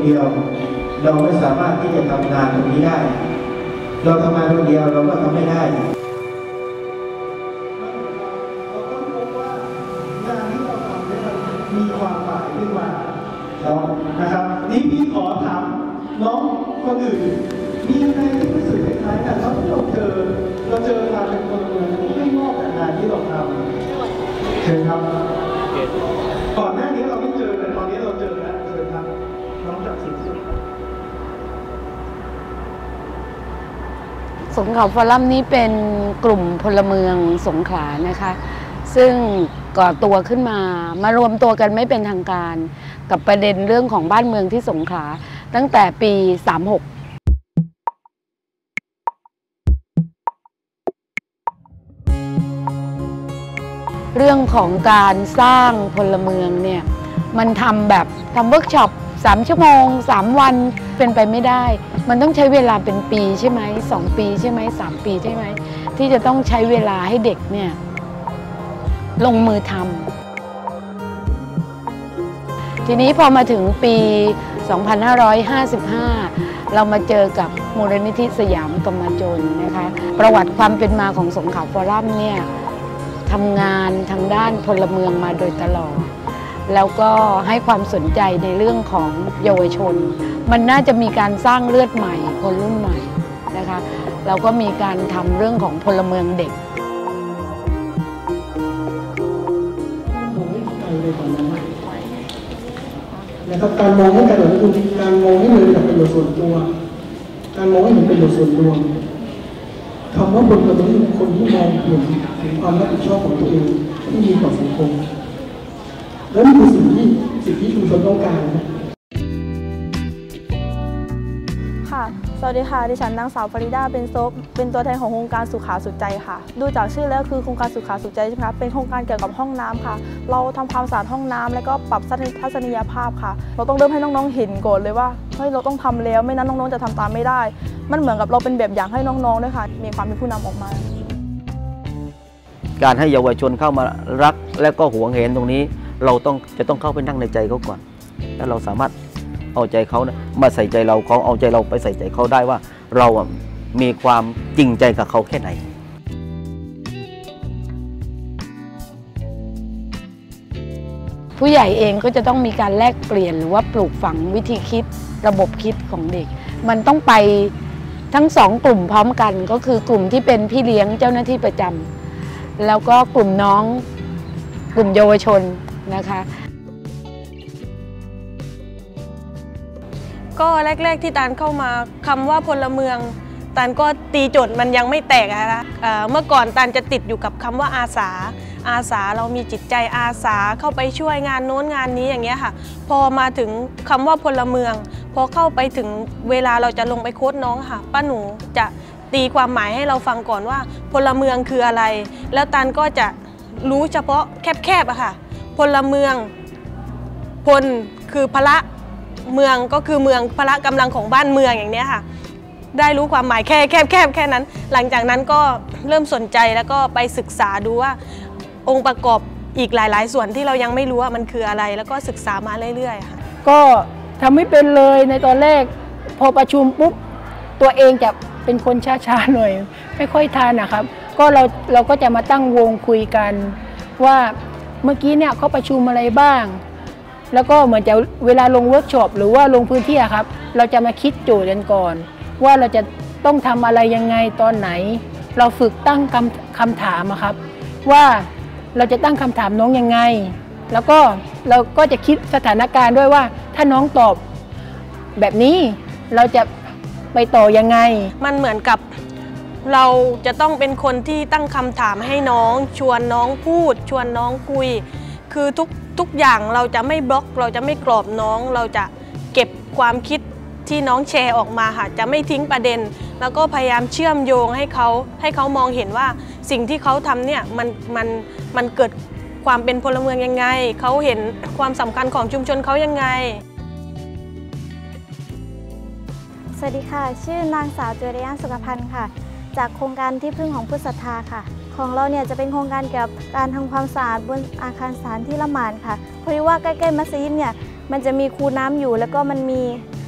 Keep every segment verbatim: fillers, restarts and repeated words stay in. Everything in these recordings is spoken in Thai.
ดียวเราไม่สามารถที่จะทำงานตรงนี้ได้เราทำงานคนเดียวเราก็ทำไม่ได้เราต้องพบว่างานที่เราทำเนี่ยมันมีความหมายขึ้นมานะครับนี่พี่ขอถามน้องคนอื่นมีอะไรที่รู้สึกคล้ายๆกันเพราะที่เราเจอเราเจอการเป็นคนเมืองที่ไม่งอกจากงานที่เราทำเชิญครับก่อนหน้านี้เราไม่เจอแต่ตอนนี้เราเจอแล้วเชิญครับน้องจากสิงห์สุขสงขลาฟอรัมนี้เป็นกลุ่มพลเมืองสงขลานะคะซึ่งก่อตัวขึ้นมามารวมตัวกันไม่เป็นทางการกับประเด็นเรื่องของบ้านเมืองที่สงขลาตั้งแต่ปีสามหกเรื่องของการสร้างพลเมืองเนี่ยมันทำแบบทำเวิร์กช็อปสามชั่วโมงสามวันเป็นไปไม่ได้มันต้องใช้เวลาเป็นปีใช่ไหมสองปีใช่ไหมสามปีใช่ไหมที่จะต้องใช้เวลาให้เด็กเนี่ยลงมือทำทีนี้พอมาถึงปีสองพันห้าร้อยห้าสิบห้าเรามาเจอกับมูลนิธิสยามกำมะจนนะคะประวัติความเป็นมาของสงขลาฟอรัมเนี่ยทำงานทางด้านพลเมืองมาโดยตลอดแล้วก็ให้ความสนใจในเรื่องของเยาวชนมันน่าจะมีการสร้างเลือดใหม่คนรุ่นใหม่นะคะเราก็มีการทำเรื่องของพลเมืองเด็กนะครับการมองให้การแบบนี้คือการมองให้มันเป็นประโยชน์ส่วนตัวการมองให้มันเป็นประโยชน์ส่วนรวมคำว่าบนกระตุ้นคนที่มองเห็นถึงความรับผิดชอบของตัวเองที่มีต่อสังคมและนี่คือสิ่งที่สิ่งที่ชุมชนต้องการนะค่ะสวัสดีค่ะดิฉันนางสาวฟาริดาเป็นซบเป็นตัวแทนของโครงการสุขาสุขใจค่ะดูจากชื่อแล้วคือโครงการสุขาสุขใจใช่ไหมคะเป็นโครงการเกี่ยวกับห้องน้ำค่ะเราทำความสะอาดห้องน้ำแล้วก็ปรับทัศนียภาพค่ะเราต้องเริ่มให้น้องๆเห็นก่อนเลยว่าเฮ้ยเราต้องทำแล้วไม่นั้นน้องๆจะทำตามไม่ได้มันเหมือนกับเราเป็นแบบอย่างให้น้องๆด้วยค่ะมีความเป็นผู้นำออกมาการให้เยาวชนเข้ามารักและก็หวงแหนตรงนี้เราต้องจะต้องเข้าไปนั่งในใจเขาก่อนแล้วเราสามารถเอาใจเขานะมาใส่ใจเราเขาเอาใจเราไปใส่ใจเขาได้ว่าเราอ่ะมีความจริงใจกับเขาแค่ไหนผู้ใหญ่เองก็จะต้องมีการแลกเปลี่ยนหรือว่าปลูกฝังวิธีคิดระบบคิดของเด็กมันต้องไปทั้งสองกลุ่มพร้อมกันก็คือกลุ่มที่เป็นพี่เลี้ยงเจ้าหน้าที่ประจำแล้วก็กลุ่มน้องกลุ่มเยาวชนนะคะก็แรกๆที่ตาลเข้ามาคำว่าพลเมืองตาลก็ตีโจทย์มันยังไม่แตกนะคะเมื่อก่อนตาลจะติดอยู่กับคำว่าอาสาอาสาเรามีจิตใจอาสาเข้าไปช่วยงานโน้นงานนี้อย่างเงี้ยค่ะพอมาถึงคำว่าพลเมืองพอเข้าไปถึงเวลาเราจะลงไปโค้ชน้องค่ะป้าหนูจะตีความหมายให้เราฟังก่อนว่าพลเมืองคืออะไรแล้วตาลก็จะรู้เฉพาะแคบๆอะค่ะพลเมืองพลคือพละเมืองก็คือเมืองพละกำลังของบ้านเมืองอย่างนี้ค่ะได้รู้ความหมายแค่แคบแคบแค่นั้นหลังจากนั้นก็เริ่มสนใจแล้วก็ไปศึกษาดูว่าองค์ประกอบอีกหลายๆส่วนที่เรายังไม่รู้ว่ามันคืออะไรแล้วก็ศึกษามาเรื่อยๆค่ะก็ทำไม่เป็นเลยในตอนแรกพอประชุมปุ๊บตัวเองจะเป็นคนช้าๆหน่อยไม่ค่อยทานนะครับก็เราเราก็จะมาตั้งวงคุยกันว่าเมื่อกี้เนี่ยเขาประชุมอะไรบ้างแล้วก็เหมือนจะเวลาลงเวิร์กช็อปหรือว่าลงพื้นที่ครับเราจะมาคิดโจทย์กันก่อนว่าเราจะต้องทำอะไรยังไงตอนไหนเราฝึกตั้งคำคำถามครับว่าเราจะตั้งคำถามน้องยังไงแล้วก็เราก็จะคิดสถานการณ์ด้วยว่าถ้าน้องตอบแบบนี้เราจะไปต่อยังไงมันเหมือนกับเราจะต้องเป็นคนที่ตั้งคำถามให้น้องชวนน้องพูดชวนน้องคุยคือทุกทุกอย่างเราจะไม่บล็อกเราจะไม่กรอบน้องเราจะเก็บความคิดที่น้องแชร์ออกมาค่ะจะไม่ทิ้งประเด็นแล้วก็พยายามเชื่อมโยงให้เขาให้เขามองเห็นว่าสิ่งที่เขาทำเนี่ยมันมันมันเกิดความเป็นพลเมืองยังไงเขาเห็นความสำคัญของชุมชนเขายังไงสวัสดีค่ะชื่อนางสาวจุริยานสุขพันธ์ค่ะจากโครงการที่พึ่งของผู้ศรัทธาค่ะของเราเนี่ยจะเป็นโครงการเกี่ยวกับการทำความสะอาดบนอาคารสถานที่ละหมาดค่ะเพราะว่าใกล้ๆมัสยิดเนี่ยมันจะมีคูน้ำอยู่แล้วก็มันมี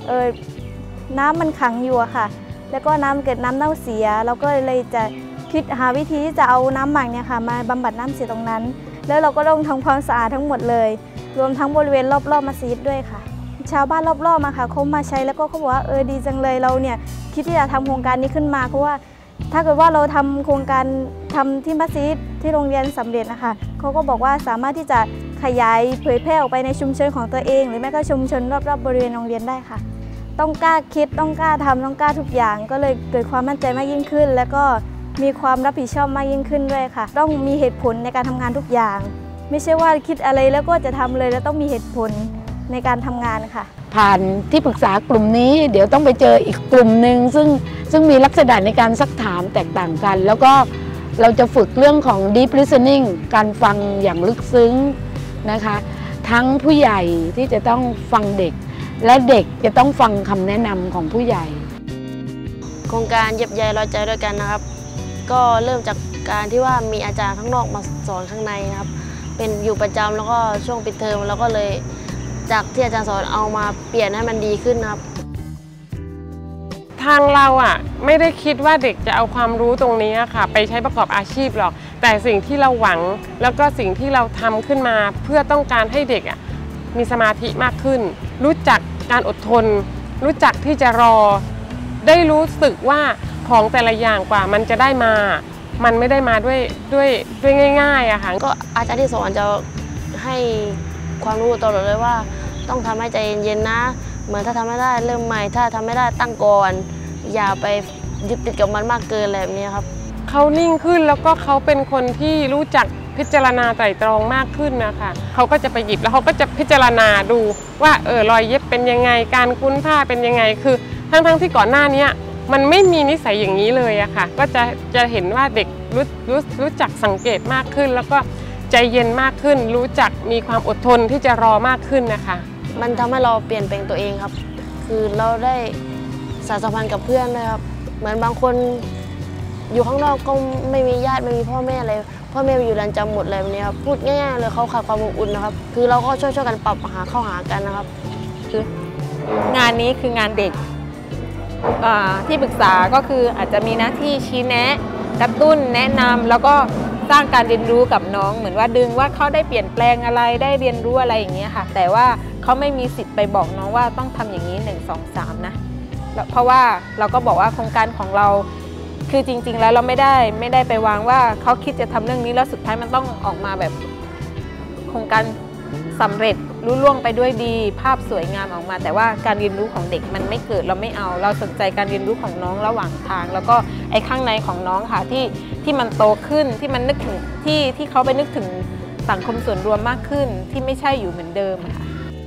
เออน้ำมันขังอยู่อะค่ะแล้วก็น้ำเกิดน้ำเน่าเสียเราก็เลยจะคิดหาวิธีที่จะเอาน้ำหมักเนี่ยค่ะมาบำบัดน้ำเสียตรงนั้นแล้วเราก็ต้องทำความสะอาดทั้งหมดเลยรวมทั้งบริเวณรอบๆมัสยิดด้วยค่ะชาวบ้านรอบๆมาค่ะเขามาใช้แล้วก็เขาบอกว่าเออดีจังเลยเราเนี่ยคิดที่จะทำโครงการนี้ขึ้นมาเพราะว่าถ้าเกิดว่าเราทำโครงการทำที่มัสยิดที่โรงเรียนสำเร็จนะคะเขาก็บอกว่าสามารถที่จะขยายเผยแพร่ออกไปในชุมชนของตัวเองหรือแม้ก็ชุมชนรอบๆบริเวณโรงเรียนได้ค่ะต้องกล้าคิดต้องกล้าทำต้องกล้าทุกอย่างก็เลยเกิดความมั่นใจมากยิ่งขึ้นแล้วก็มีความรับผิดชอบมากยิ่งขึ้นด้วยค่ะต้องมีเหตุผลในการทำงานทุกอย่างไม่ใช่ว่าคิดอะไรแล้วก็จะทำเลยแล้วต้องมีเหตุผลในการทำงานค่ะผ่านที่ปรึกษากลุ่มนี้เดี๋ยวต้องไปเจออีกกลุ่มหนึ่งซึ่งซึ่งมีลักษณะในการซักถามแตกต่างกันแล้วก็เราจะฝึกเรื่องของ deep listening การฟังอย่างลึกซึ้งนะคะทั้งผู้ใหญ่ที่จะต้องฟังเด็กและเด็กจะต้องฟังคำแนะนำของผู้ใหญ่โครงการเย็บใยร้อยใจด้วยกันนะครับก็เริ่มจากการที่ว่ามีอาจารย์ข้างนอกมาสอนข้างในนะครับเป็นอยู่ประจำแล้วก็ช่วงปิดเทอมแล้วก็เลยจากที่อาจารย์สอนเอามาเปลี่ยนให้มันดีขึ้นนะครับทางเราอ่ะไม่ได้คิดว่าเด็กจะเอาความรู้ตรงนี้ค่ะไปใช้ประกอบอาชีพหรอกแต่สิ่งที่เราหวังแล้วก็สิ่งที่เราทำขึ้นมาเพื่อต้องการให้เด็กอ่ะมีสมาธิมากขึ้นรู้จักการอดทนรู้จักที่จะรอได้รู้สึกว่าของแต่ละอย่างกว่ามันจะได้มามันไม่ได้มาด้วยด้วยด้วยง่ายๆอะค่ะก็อาจารย์ที่สอนจะให้ความรู้ตลอดเลยว่าต้องทำให้ใจเย็นๆนะเหมือนถ้าทำไม่ได้เริ่มใหม่ถ้าทำไม่ได้ตั้งก่อนอย่าไปยึดติดกับมันมากเกินอะไรแบบนี้ครับเขานิ่งขึ้นแล้วก็เขาเป็นคนที่รู้จักพิจารณาไตร่ตรองมากขึ้นนะคะเขาก็จะไปหยิบแล้วเขาก็จะพิจารณาดูว่าเออรอยเย็บเป็นยังไงการคุ้นผ้าเป็นยังไงคือทั้งๆที่ก่อนหน้านี้มันไม่มีนิสัยอย่างนี้เลยอะค่ะก็จะจะเห็นว่าเด็กรู้รู้รู้จักสังเกตมากขึ้นแล้วก็ใจเย็นมากขึ้นรู้จักมีความอดทนที่จะรอมากขึ้นนะคะมันทำให้เราเปลี่ยนแปลงตัวเองครับคือเราได้สานสัมพันธ์กับเพื่อนด้วยครับเหมือนบางคนอยู่ข้างนอกก็ไม่มีญาติไม่มีพ่อแม่อะไรพ่อแม่ไปอยู่เรือนจำหมดเลยแบบนี้ครับพูดง่ายๆเลยเขาขาดความอบอุ่นนะครับคือเราก็ช่วยช่วยกันปรับหาเข้าหากันนะครับคืองานนี้คืองานเด็กที่ปรึกษาก็คืออาจจะมีหน้าที่ชี้แนะกระตุ้นแนะนำแล้วก็สร้างการเรียนรู้กับน้องเหมือนว่าดึงว่าเขาได้เปลี่ยนแปลงอะไรได้เรียนรู้อะไรอย่างเงี้ยค่ะแต่ว่าเขาไม่มีสิทธิ์ไปบอกน้องว่าต้องทำอย่างนี้หนึ่ง สอง สามนะเพราะว่าเราก็บอกว่าโครงการของเราคือจริงๆแล้วเราไม่ได้ไม่ได้ไปวางว่าเขาคิดจะทำเรื่องนี้แล้วสุดท้ายมันต้องออกมาแบบโครงการสำเร็จรุ่ล่วงไปด้วยดีภาพสวยงามออกมาแต่ว่าการเรียนรู้ของเด็กมันไม่เกิดเราไม่เอาเราสนใจการเรียนรู้ของน้องระหว่างทางแล้วก็ไอ้ข้างในของน้องค่ะที่ที่มันโตขึ้นที่มันนึกถึงที่ที่เขาไปนึกถึงสังคมส่วนรวมมากขึ้นที่ไม่ใช่อยู่เหมือนเดิมค่ะ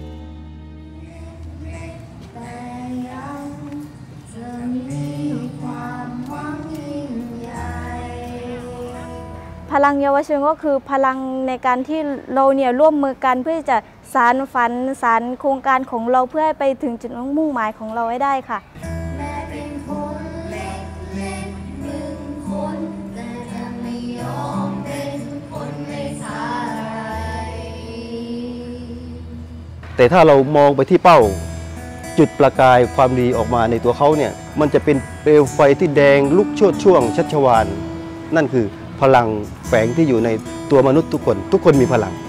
พลังเยาวชนก็คือพลังในการที่เราเนี่ยร่วมมือกันเพื่อจะสานฝันสานโครงการของเราเพื่อให้ไปถึงจุดมุ่งหมายของเราให้ได้ค่ะแต่ถ้าเรามองไปที่เป้าจุดประกายความดีออกมาในตัวเขาเนี่ยมันจะเป็นเปลวไฟที่แดงลุกโชติช่วงชัชวาลนั่นคือพลังแฝงที่อยู่ในตัวมนุษย์ทุกคนทุกคนมีพลัง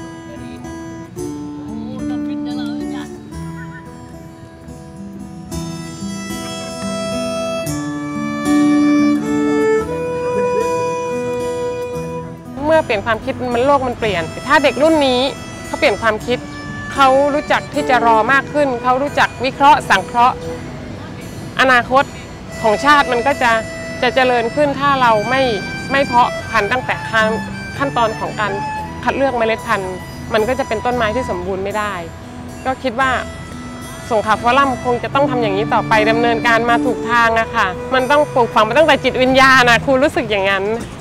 เมื่อเปลี่ยนความคิดมันโลกมันเปลี่ยนถ้าเด็กรุ่นนี้เขาเปลี่ยนความคิดเขารู้จักที่จะรอมากขึ้นเขารู้จักวิเคราะห์สังเคราะห์อนาคตของชาติมันก็จะจะเจริญขึ้นถ้าเราไม่ไม่เพาะพันธุ์ตั้งแต่ขั้นตอนของการคัดเลือกเมล็ดพันธุ์มันก็จะเป็นต้นไม้ที่สมบูรณ์ไม่ได้ก็คิดว่าสงขลาฟอรัมคงจะต้องทำอย่างนี้ต่อไปดำเนินการมาถูกทางอะค่ะมันต้องปลูกฝังมาตั้งแต่จิตวิญญาณนะครูรู้สึกอย่างนั้น